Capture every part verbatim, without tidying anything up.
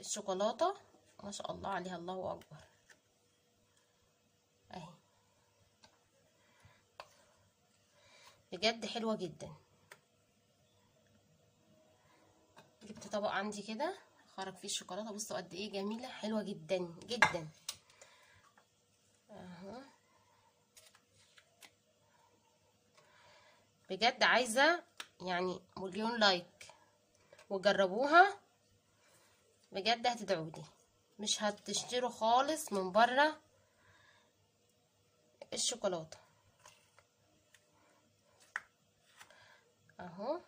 الشوكولاته ما شاء الله عليها، الله اكبر اهي، بجد حلوه جدا. جبت طبق عندي كده خرج فيه الشوكولاته، بصوا قد ايه جميله، حلوه جدا جدا اهو. بجد عايزه يعني مليون لايك وجربوها، بجد هتدعولي، مش هتشتروا خالص من بره الشوكولاته اهو.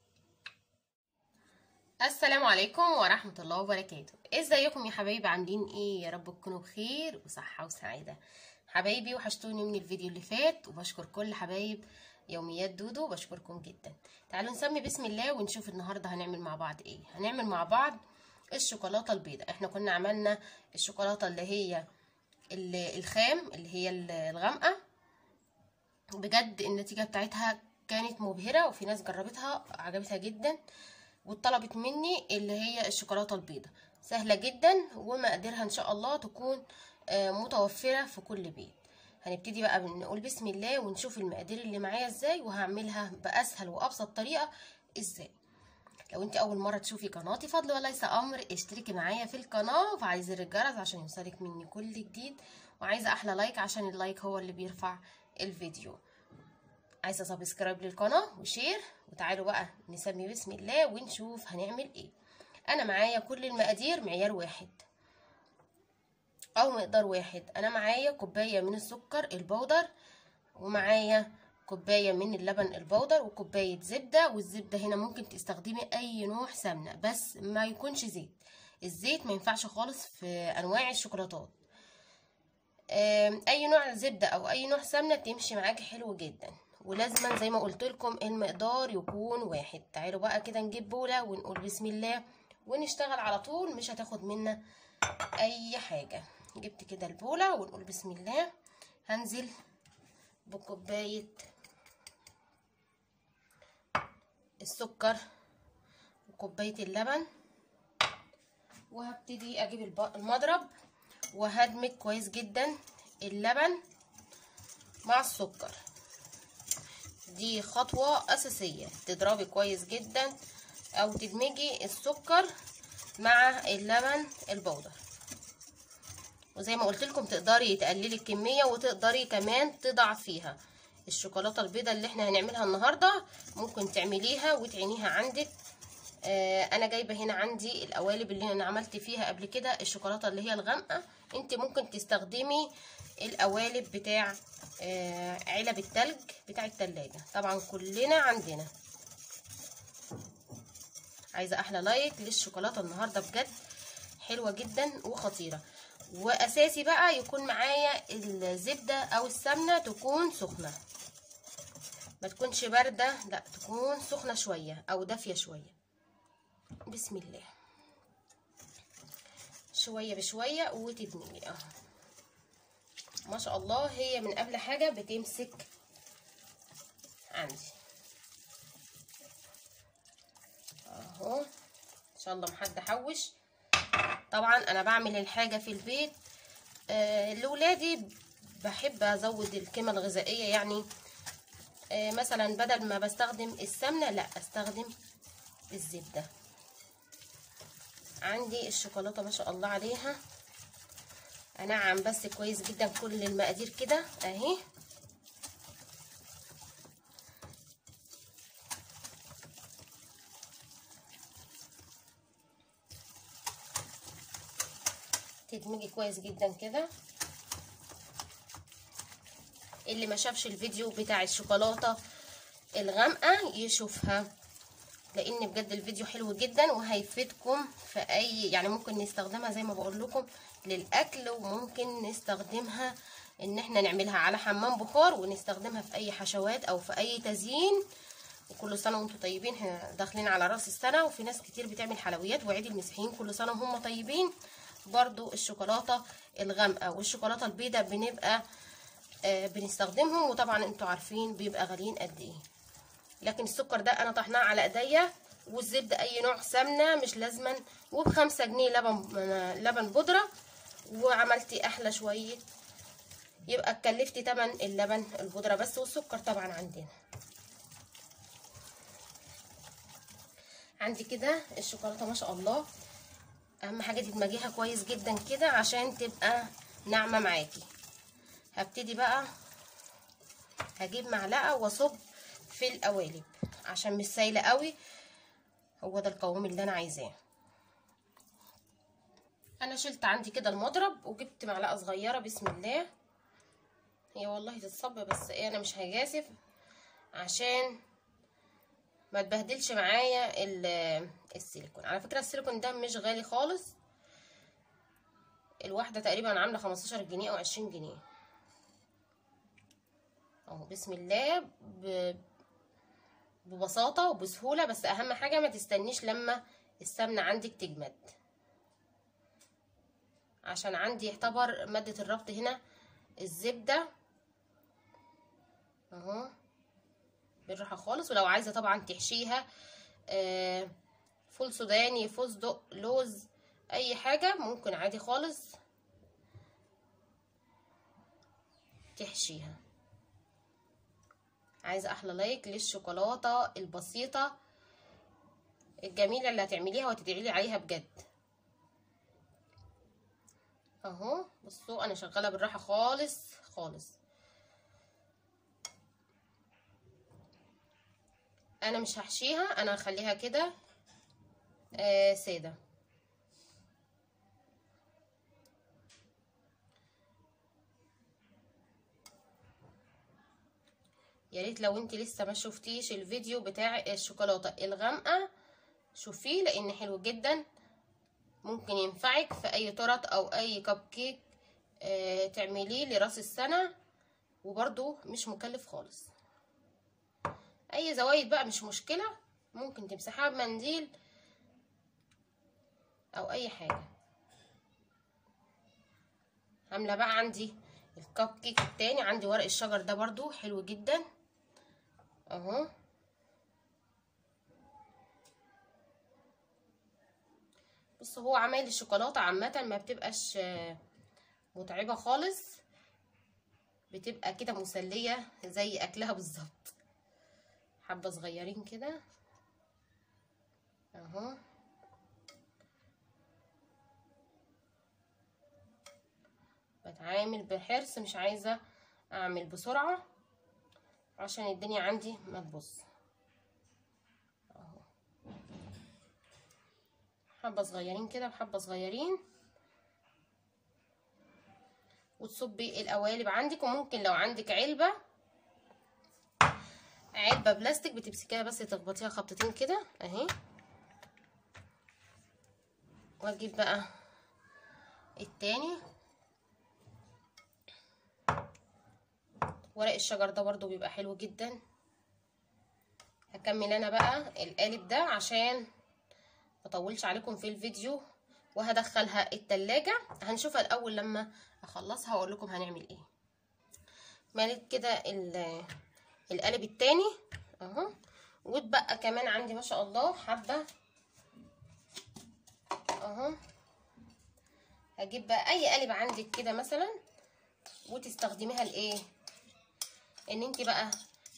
السلام عليكم ورحمه الله وبركاته. ازيكم يا حبايبي، عاملين ايه؟ يا رب تكونوا بخير وصحه وسعاده. حبايبي وحشتوني من الفيديو اللي فات، وبشكر كل حبايب يوميات دودو، بشكركم جدا. تعالوا نسمي بسم الله ونشوف النهارده هنعمل مع بعض ايه. هنعمل مع بعض الشوكولاته البيضاء. احنا كنا عملنا الشوكولاته اللي هي الخام اللي هي الغامقه، بجد النتيجه بتاعتها كانت مبهره، وفي ناس جربتها عجبتها جدا وطلبت مني اللي هي الشوكولاته البيضاء. سهله جدا ومقاديرها ان شاء الله تكون متوفره في كل بيت. هنبتدي بقى بنقول بسم الله ونشوف المقادير اللي معايا ازاي، وهعملها باسهل وابسط طريقه ازاي. لو انت اول مره تشوفي قناتي فضل وليس امر، اشتركي معايا في القناه وفعلي زر الجرس عشان يوصلك مني كل جديد، وعايزه احلى لايك عشان اللايك هو اللي بيرفع الفيديو. عايزه سبسكرايب للقناه وشير. وتعالوا بقى نسمي بسم الله ونشوف هنعمل ايه. انا معايا كل المقادير معيار واحد او مقدار واحد. انا معايا كوبايه من السكر البودر، ومعايا كوبايه من اللبن البودر، وكوبايه زبده. والزبده هنا ممكن تستخدمي اي نوع سمنه بس ما يكونش زيت. الزيت ما ينفعش خالص في انواع الشوكولاتات. اي نوع زبده او اي نوع سمنه تمشي معاكي حلو جدا، ولازما زي ما قلت لكم المقدار يكون واحد. تعالوا بقى كده نجيب بوله ونقول بسم الله ونشتغل على طول، مش هتاخد منا اي حاجه. جبت كده البوله ونقول بسم الله. هنزل بكوبايه السكر وكوبايه اللبن، وهبتدي اجيب المضرب وهدمج كويس جدا اللبن مع السكر. دي خطوه اساسيه، تضربي كويس جدا او تدمجي السكر مع اللبن البودر. وزي ما قلت لكم تقدري تقللي الكميه وتقدري كمان تضعفيها. الشوكولاته البيضاء اللي احنا هنعملها النهارده ممكن تعمليها وتعينيها عندك. آه انا جايبه هنا عندي القوالب اللي انا عملت فيها قبل كده الشوكولاته اللي هي الغامقه. انت ممكن تستخدمي القوالب بتاع آه علب التلج بتاع التلاجة، طبعا كلنا عندنا. عايزه احلى لايك للشوكولاته النهارده، بجد حلوه جدا وخطيره. واساسي بقى يكون معايا الزبده او السمنه تكون سخنه، ما تكونش بارده، لا تكون سخنه شويه او دافيه شويه. بسم الله، شويه بشويه وتدمجي اهو. ما شاء الله هي من قبل حاجه بتمسك عندي اهو. ان شاء الله محد حوش. طبعا انا بعمل الحاجه في البيت آه لاولادي، بحب ازود القيمه الغذائيه. يعني آه مثلا بدل ما بستخدم السمنه لا استخدم الزبده. عندي الشوكولاته ما شاء الله عليها، انعم بس كويس جدا كل المقادير كده اهي. تدمجي كويس جدا كده. اللي ما شافش الفيديو بتاع الشوكولاته الغامقه يشوفها، لان بجد الفيديو حلو جدا وهيفيدكم في اي، يعني ممكن نستخدمها زي ما بقول لكم للاكل، وممكن نستخدمها ان احنا نعملها على حمام بخار، ونستخدمها في اي حشوات او في اي تزيين. وكل سنه وانتم طيبين، احنا داخلين على راس السنه وفي ناس كتير بتعمل حلويات وعيد المسيحيين، كل سنه وهم طيبين. برضو الشوكولاته الغامقه والشوكولاته البيضاء بنبقى آه بنستخدمهم، وطبعا انتوا عارفين بيبقى غاليين قد ايه. لكن السكر ده انا طحناه على ايديا والزبده اي نوع سمنه مش لازما، وبخمسة جنيه لبن لبن بودره، وعملتي احلى شويه، يبقى اتكلفتي تمن اللبن البودره بس، والسكر طبعا عندنا. عندي كده الشوكولاته ما شاء الله، اهم حاجه تدمجيها كويس جدا كده عشان تبقى ناعمه معاكي. هبتدي بقى هجيب معلقه واصب في القوالب عشان مش سايله قوي، هو ده القوام اللي انا عايزاه. انا شلت عندي كده المضرب وجبت معلقه صغيره، بسم الله. هي والله تتصب بس ايه، انا مش هجاسف عشان ما تبهدلش معايا السيليكون. على فكره السيليكون ده مش غالي خالص، الواحده تقريبا عامله خمستاشر جنيه او عشرين جنيه اهو. بسم الله، ببساطه وبسهوله، بس اهم حاجه ما تستنيش لما السمنه عندك تجمد، عشان عندي يعتبر ماده الربط هنا الزبده اهو. بالراحه خالص. ولو عايزه طبعا تحشيها آه فول سوداني، فستق، لوز، اي حاجه ممكن عادي خالص تحشيها. عايزه احلى لايك للشوكولاته البسيطه الجميله اللي هتعمليها وتدعيلي عليها بجد اهو. بصوا انا شغاله بالراحه خالص خالص، انا مش هحشيها، انا هخليها كده آه ساده. يا ريت لو انت لسه ما شفتيش الفيديو بتاع الشوكولاته الغامقه شوفيه، لان حلو جدا، ممكن ينفعك في اي تورت او اي كب كيك آه تعمليه لراس السنه، وبرده مش مكلف خالص. اي زوايد بقى مش مشكله، ممكن تمسحها بمنديل او اي حاجه. عامله بقى عندي الكب كيك التاني، عندي ورق الشجر ده برضو حلو جدا اهو. بص هو عمايل الشوكولاته عامه ما بتبقاش متعبه خالص، بتبقى كده مسليه زي اكلها بالظبط. حبه صغيرين كده اهو. بتعامل بحرص، مش عايزه اعمل بسرعه عشان الدنيا عندي ما تبص اهو. حبه صغيرين كده بحبه صغيرين، وتصبي القوالب عندك. وممكن لو عندك علبه علبه بلاستيك بتمسكيها بس تخبطيها خبطتين كده اهي. واجيب بقى التاني، ورق الشجر ده برضو بيبقى حلو جدا. هكمل انا بقى القالب ده عشان مطولش عليكم في الفيديو، وهدخلها التلاجة. هنشوفها الاول لما اخلصها واقول لكم هنعمل ايه. مالت كده القالب التاني اهو، واتبقى كمان عندي ما شاء الله حبه اهو. هجيب بقى اي قالب عندك كده مثلا وتستخدميها لايه، ان انت بقى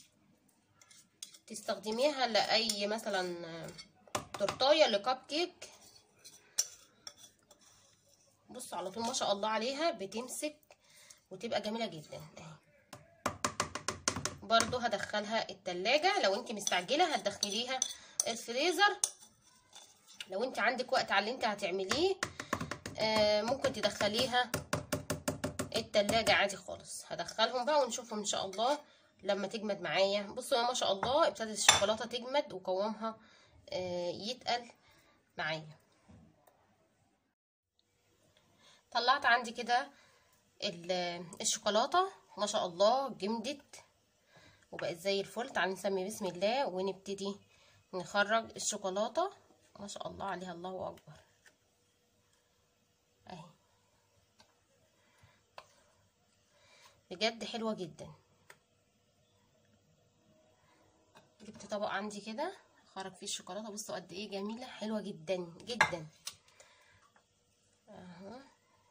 تستخدميها لاي مثلا تورتايه لكب كيك. بصوا على طول ما شاء الله عليها بتمسك وتبقى جميله جدا اهي. برضو هدخلها التلاجة، لو انت مستعجله هتدخليها الفريزر. لو انت عندك وقت على اللي انت هتعمليه آه ممكن تدخليها التلاجة عادي خالص. هدخلهم بقى ونشوفهم ان شاء الله لما تجمد معايا. بصوا ما شاء الله ابتدت الشوكولاته تجمد وقوامها آه يتقل معايا. طلعت عندي كده الشوكولاته ما شاء الله جمدت وبقت زي الفل. تعالي نسمي بسم الله ونبتدي نخرج الشوكولاته. ما شاء الله عليها الله اكبر اهي، بجد حلوه جدا. جبت طبق عندي كده خرج فيه الشوكولاته. بصوا قد ايه جميله، حلوه جدا جدا اهو.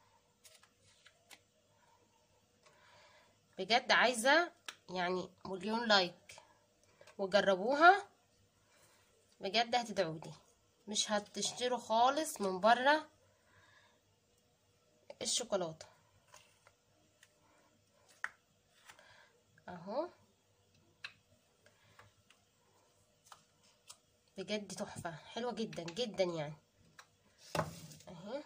بجد عايزه يعني مليون لايك وجربوها بجد، هتدعولي. مش هتشتروا خالص من بره الشوكولاته اهو. بجد تحفه، حلوه جدا جدا يعني اهي.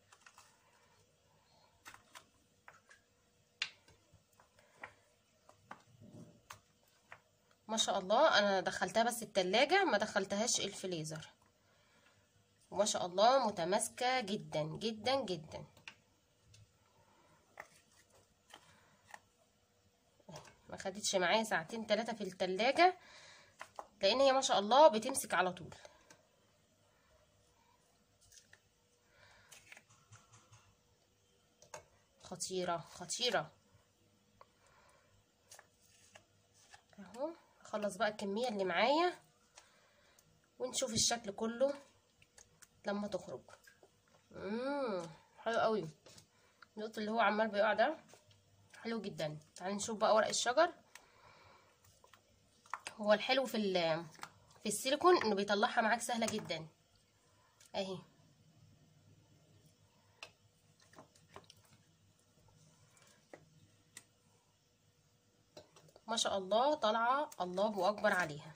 ما شاء الله انا دخلتها بس التلاجة، ما دخلتهاش الفريزر، وما شاء الله متماسكه جدا جدا جدا. ما خدتش معايا ساعتين ثلاثه في التلاجة، لان هي ما شاء الله بتمسك على طول. خطيره خطيره اهو. اخلص بقى الكميه اللي معايا ونشوف الشكل كله لما تخرج. امم حلو قوي النقط اللي هو عمال بيقع ده، حلو جدا. تعالي نشوف بقى ورق الشجر. هو الحلو في في السيليكون انه بيطلعها معاك سهله جدا اهي. ما شاء الله طالعه الله اكبر عليها،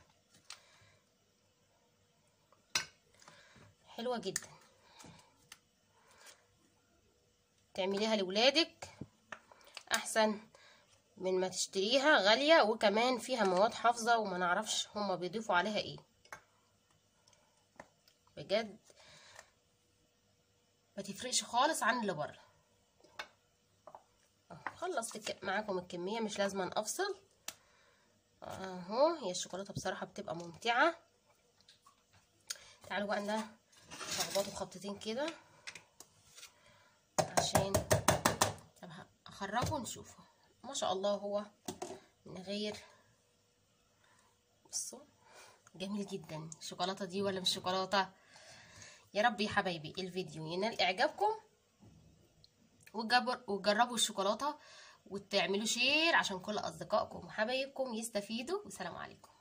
حلوه جدا. تعمليها لولادك احسن من ما تشتريها غاليه، وكمان فيها مواد حافظه وما نعرفش هما بيضيفوا عليها ايه. بجد ما تفرقش خالص عن اللي بره. خلصت معاكم الكميه، مش لازم افصل اهو. هي الشوكولاته بصراحه بتبقى ممتعه. تعالوا بقى نخبطوا خبطتين كده عشان اخرجه ونشوفه. ما شاء الله هو من غير، بصوا جميل جدا. الشوكولاته دي ولا مش شوكولاته؟ يا رب يا حبايبي الفيديو ينال اعجابكم، وتجربوا الشوكولاته وتعملوا شير عشان كل اصدقائكم وحبايبكم يستفيدوا. والسلام عليكم.